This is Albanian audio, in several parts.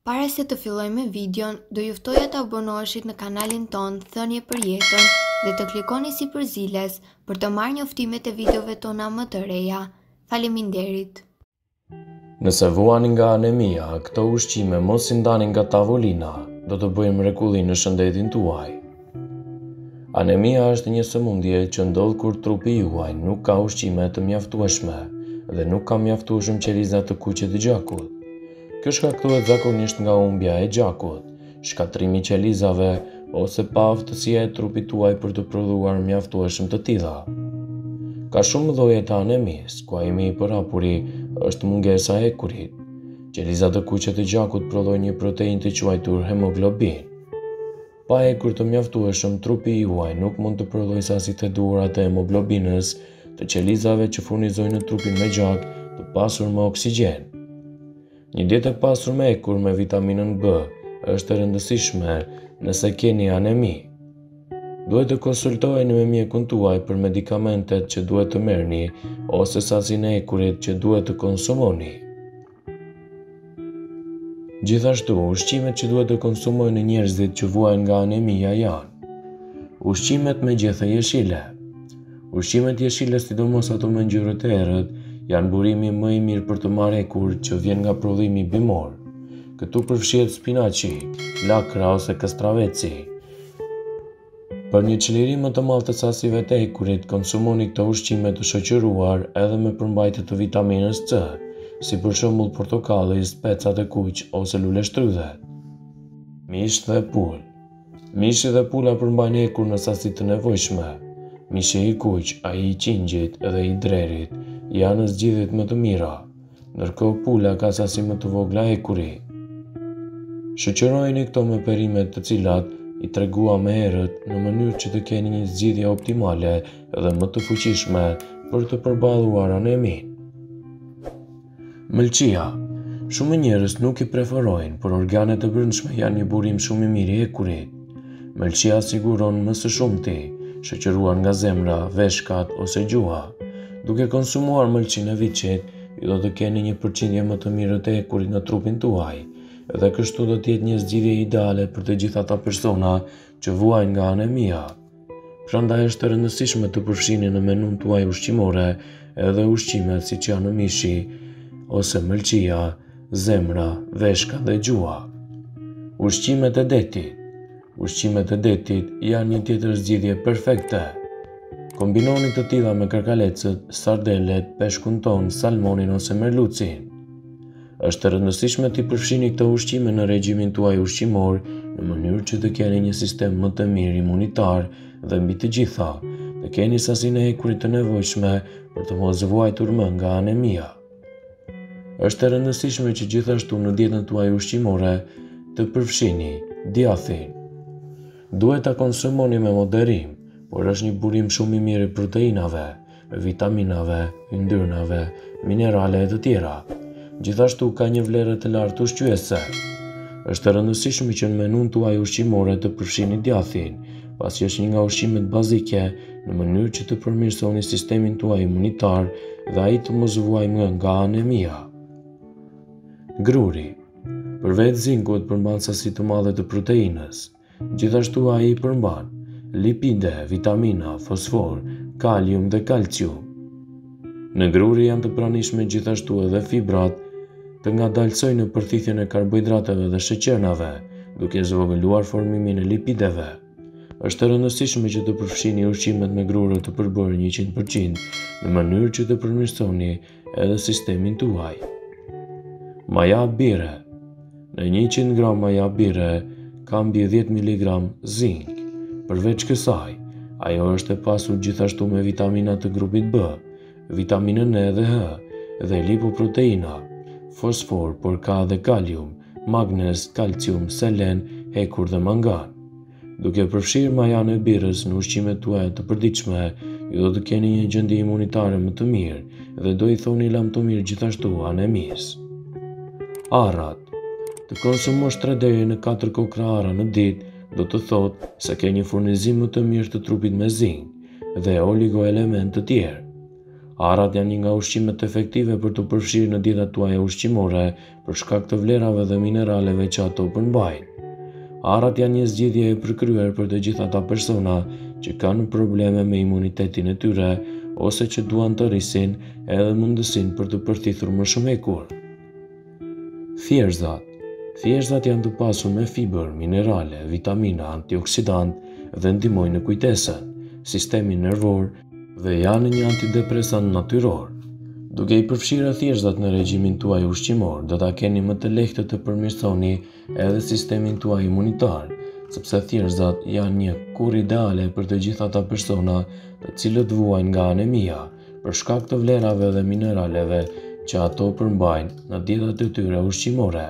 Para se të fillojmë videon, do juftoja të abonoheshit në kanalin ton Thënie për Jetën dhe të klikoni si përziles për të marrë njoftimet e videove tona më të reja. Faleminderit. Nëse vuani nga anemia, këto ushqime mos i ndani nga tavolina, do të bëjmë mrekulli në shëndetin tuaj. Anemia është një sëmundje që ndodh kur trupi juaj nuk ka ushqime të mjaftueshme dhe nuk ka mjaftueshëm qeliza të kuqe të gjakut. Kjo shkaktohet zakonisht nga humbja e gjakut, shkatrimi i qelizave ose paaftësia e trupit tuaj për të prodhuar mjaftueshëm të tilla. Ka shumë lloje të anemisë, ku ajmi i përhapuri është mungesa e ekurit. Qelizat e kuqe të gjakut prodhojnë një protein të quajtur hemoglobin. Pa ekur të mjaftueshëm, trupi juaj nuk mund të prodhojë sasitë e duhura të hemoglobinës, të qelizave që furnizojnë në trupin me gjak të pasur me oksigjen. Një dietë e pasur me ekur me vitaminën B është e rëndësishme nëse keni anemi. Duhet të konsultoheni me mjekun tuaj për medikamentet që duhet të merrni ose sasinë e ekurit që duhet të konsumoni. Gjithashtu, ushqimet që duhet të konsumojnë njerëzit që vuajnë nga anemia janë: ushqimet me gjethe jeshile. Ushqimet jeshile, sidomos ato me ngjyrë të errët, janë burimi më i mirë për të marrë ekur që vjen nga prodhimi bimor. Këtu përfshihet spinaqi, lakra ose kastraveci. Për një çlirim më të madh të sasive të ekurit, konsumoni këto ushqime të shoqëruar edhe me përmbajtje të vitaminës C, si për shembull portokalli, specat e kuq ose lule shtrydhe. Mish dhe pul. Mishi dhe pula përmbajnë ekur në sasi të nevojshme. Mishi i kuq, ai i qingjit dhe i drerit janë zgjidhjet më të mira, ndërkohë pula ka sasi më të vogla ekuri. Shoqërojeni këto me perimet të cilat i treguam më herët në mënyrë që të keni një zgjidhje optimale dhe më të fuqishme për të përballuar anemin. Mëlçia. Shumë njerëz nuk i preferojnë, por organet e brendshme janë një burim shumë i mirë i ekurit. Mëlçia siguron më së shumti, shoqëruar nga zemra, veshkat ose gjuha. Duke konsumuar mëlçinë e viçit, ju do të keni një përqindje më të mirë të ekurit në trupin tuaj, dhe kështu do të jetë një zgjidhje ideale për të gjithë ata persona që vuajnë nga anemia. Prandaj është e rëndësishme të përfshini në menun tuaj ushqimore edhe ushqimet siç janë mishi ose mëlçia, zemra, veshka dhe gjuha. Ushqimet e detit. Ushqimet e detit janë një tjetër zgjidhje perfekte. Kombinoni të tilla me karkalecët, sardelet, peshkun ton, salmonin ose merlucin. Është e rëndësishme të përfshini këto ushqime në regjimin tuaj ushqimor në mënyrë që të keni një sistem më të mirë imunitar dhe mbi të gjitha, të keni sasinë e ekurit të nevojshme për të mos vuajtur më nga anemia. Është e rëndësishme që gjithashtu në dietën tuaj ushqimore të përfshini djathin. Duhet ta konsumoni me moderim, por është një burim shumë i mirë i proteinave, vitaminave, yndyrnave, minerale e të tjera. Gjithashtu ka një vlerë të lartë ushqyese. Është e rëndësishme që në menun tuaj ushqimore të përfshini djathin, pasi është një nga ushqimet bazike në mënyrë që të përmirësoni sistemin tuaj imunitar dhe ai të mos vuajë më nga anemia. Gruri. Përveç zinkut përmban sasi të mëdha të proteinës. Gjithashtu ai përmban lipide, vitamina, fosfor, kalium dhe kalcium. Në gruri janë të pranishme gjithashtu edhe fibrat të ngadalësojnë në përthithjen e karbohidrateve dhe sheqernave, duke zvogëluar formimin e lipideve. Është e rëndësishme që të përfshini ushqimet me grure të përbërë 100% në mënyrë që të përmirësoni edhe sistemin tuaj. Maja bire. Në 100 gram maja bire ka mbi 10 mg zink. Përveç kësaj, ajo është e pasur gjithashtu me vitamina të grupit B, vitaminën E dhe H, dhe lipoproteina, fosfor, por ka dhe kalium, magnez, kalcium, selen, hekur dhe mangan. Duke përfshirë majan e birës në ushqimet tuaja të përditshme, ju do të keni një gjendje imunitare më të mirë dhe do i thoni lam të mirë gjithashtu anemis. Arrat. Të konsumosh 3 deri në 4 kokra arra në ditë do të thotë se ke një furnizim më të mirë të trupit me zinc dhe oligoelement të tjerë. Arat janë një nga ushqimet efektive për të përfshirë në dietat tuaja ushqimore për shkak të vlerave dhe mineraleve që ato përmbajnë. Arat janë një zgjidhje e përkryer për të gjithë ata persona që kanë probleme me imunitetin e tyre ose që duan të rrisin edhe mundësinë për të përthithur më shumë ekur. Thjerëzat. Thjerëzat janë të pasur me fiber, minerale, vitamina, antioksidant dhe ndihmojnë në kujtesën, sistemin nervor dhe janë një antidepresant natyror. Duke i përfshirë thjerëzat në regjimin tuaj ushqimor, do ta keni më të lehtë të përmirësoni edhe sistemin tuaj imunitar, sepse thjerëzat janë një kurrë ideale për të gjithë ata persona të cilët vuajnë nga anemia për shkak të vlerave dhe mineraleve që ato përmbajnë në dietat e tyre ushqimore.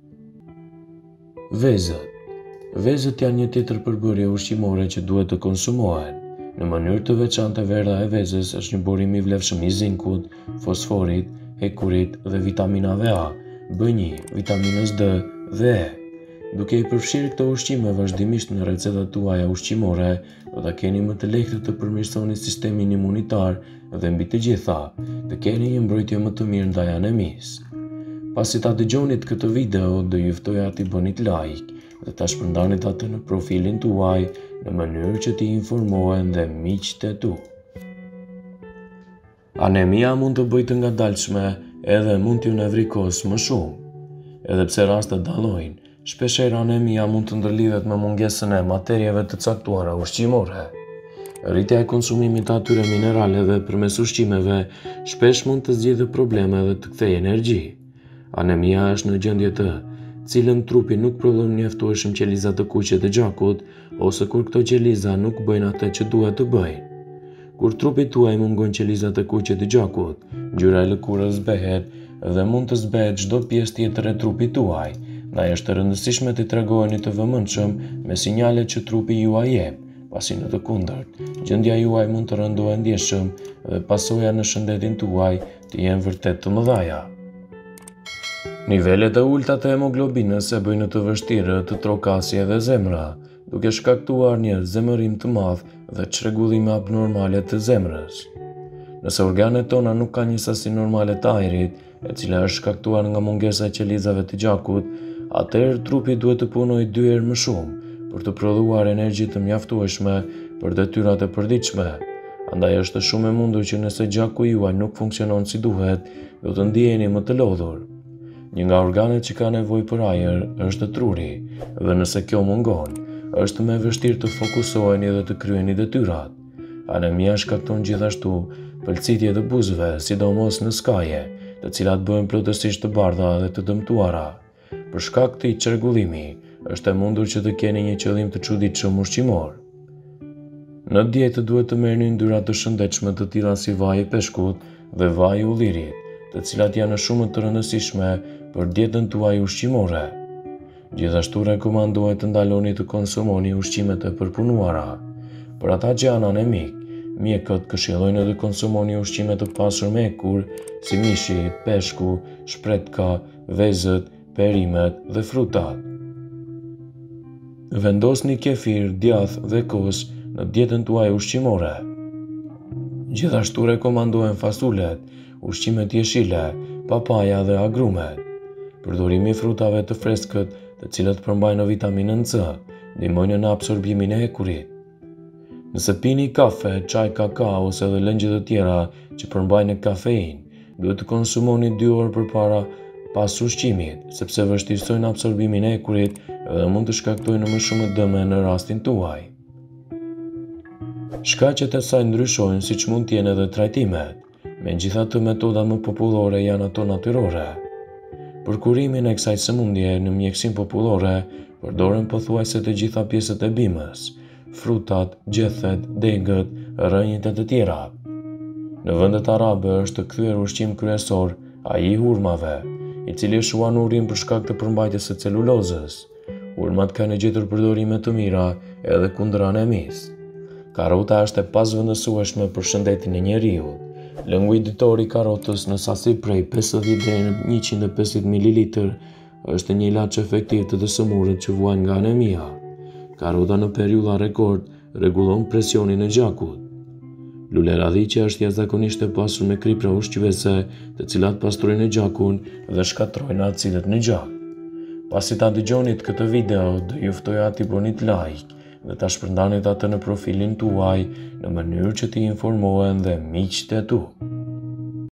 Vezët. Vezët janë një tjetër përbërje ushqimore që duhet të konsumohen. Në mënyrë të veçantë verdha e vezës është një burim i vlefshëm i zinkut, fosforit, hekurit dhe vitaminave A, B1, vitaminës D dhe E. Duke i përfshirë këto ushqime vazhdimisht në recetat tuaja ushqimore, do ta keni më të lehtë të përmirësoni sistemin imunitar dhe mbi të gjitha, të keni një mbrojtje më të mirë ndaj anemisë. Pasi ta dëgjonit këtë video, do ju ftoja t'i bënit like dhe ta shpërndanit atë në profilin tuaj në mënyrë që t'i informohen dhe miqtë e tu. Anemia mund të bëjë të ngadalshme edhe mund t'ju nevrikos më shumë. Edhe pse rastet dallojnë, shpeshherë anemia mund të ndërlidhet me mungesën e materieve të caktuara ushqimore. Rritja e konsumimit të atyre mineraleve përmes ushqimeve shpesh mund të zgjidhë probleme dhe të kthejë energji. Anemia është në gjendje të cilën trupi nuk prodhon mjaftueshëm qeliza të kuqe të gjakut ose kur këto qeliza nuk bëjnë atë që duhet të bëjnë. Kur trupit tuaj mungon qelizat e kuqe të gjakut, ngjyra e lëkurës zbehet dhe mund të zbehet çdo pjesë tjetër e trupit tuaj. Ndaj është e rëndësishme të tregoheni të vëmendshëm me sinjalet që trupi juaj jep, pasi në të kundërt, gjendja juaj mund të rëndohet ndjeshëm dhe pasojat në shëndetin tuaj të jenë vërtet të mëdha. Nivelet e ulta të hemoglobinës e bëjnë të vështirë të trokasë edhe zemra, duke shkaktuar një zemërim të madh dhe çrregullime abnormale të zemrës. Nëse organet tona nuk kanë një sasi normale të ajrit, e cila është shkaktuar nga mungesa e qelizave të gjakut, atëherë trupi duhet të punojë 2 herë më shumë për të prodhuar energji të mjaftueshme për detyrat e përditshme. Andaj është shumë e mundur që nëse gjaku juaj nuk funksionon si duhet, do të ndiheni më të lodhur. Një nga organet që ka nevojë për ajër është truri, dhe nëse kjo mungon, është më vështirë të fokusoheni dhe të kryeni detyrat. Anemia shkakton gjithashtu pëlcitje të buzëve, sidomos në skaje, të cilat bëhen plotësisht të bardha dhe të dëmtuara. Për shkak të çrregullimi, është e mundur që të keni një qëllim të çuditshëm ushqimor. Në dietë duhet të merrni yndyrra të shëndetshme të tilla si vaji i peshkut dhe vaji i ullirit, të cilat janë shumë të rëndësishme për dietën tuaj ushqimore. Gjithashtu rekomandohet të ndaloni të konsumoni ushqimet e përpunuara. Për ata që janë anemik, mjekët këshillojnë të konsumoni ushqime të pasur me ekur, si mishi, peshku, shpretka, vezët, perimet dhe frutat. Vendosni kefir, djath dhe kos në dietën tuaj ushqimore. Gjithashtu rekomandohen fasulet, ushqimet jeshile, papaja dhe agrumet. Përdorimi i frutave të freskët, të cilët përmbajnë vitaminën C, ndihmojnë në absorbimin e hekurit. Nëse pini kafe, çaj, kakao ose edhe lëngje të tjera që përmbajnë kafeinë, duhet të konsumoni 2 orë përpara pas ushqimit, sepse vështirësojnë absorbimin e hekurit dhe mund të shkaktojnë më shumë dëme në rastin tuaj. Shkaqet e saj ndryshojnë siç mund të jenë edhe trajtimet. Megjithatë, metodat më popullore janë ato natyrore. Për kurimin e kësaj sëmundje në mjekësinë popullore, përdoren pothuajse të gjitha pjesët e bimës, frutat, gjethet, degët, rrënjët e të tjera. Në vendet arabe është kthyer ushqim kryesor ai i hurmave, i cili është shuan urin për shkak të përmbajtjes së celulozës. Hurmat kanë gjetur përdorime të mira edhe kundër anemisë. Karota është e pasvendësueshme për shëndetin e njeriut. Lëngu i ditor i karotës në sasi prej 50 deri në 150 ml është një ilaç efektiv të dësëmurët që vuajnë nga anemia. Karota në periudha rekord rregullon presionin e gjakut. Lule Radhiqi është jashtëzakonisht e pasur me kripra ushqyese, të cilat pastrojnë gjakun dhe shkatrojnë acidet në gjak. Pasi ta dëgjonit këtë video, do ju ftoja t'i bënit like dhe ta shpërndanit atë në profilin tuaj në mënyrë që t'i informohen dhe miqtë e tu.